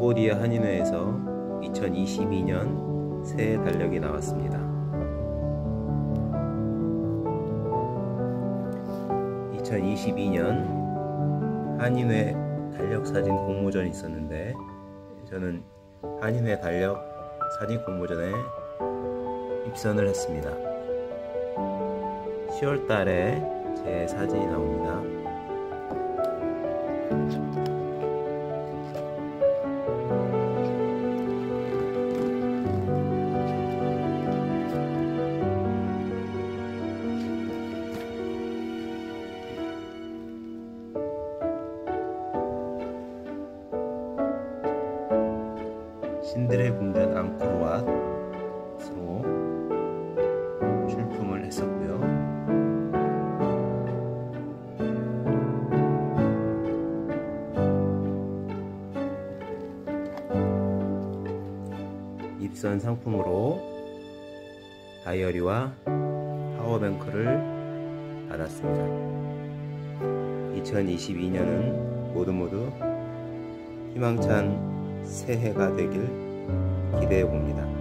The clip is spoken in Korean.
캄보디아 한인회에서 2022년 새해 달력이 나왔습니다. 2022년 한인회 달력 사진 공모전이 있었는데 저는 한인회 달력 사진 공모전에 입선을 했습니다. 10월달에 제 사진이 나옵니다. 신들의 궁전 앙코르왓으로 출품을 했었고요. 입선 상품으로 다이어리와 파워뱅크를 받았습니다. 2022년은 모두 희망찬 새해가 되길 기대해 봅니다.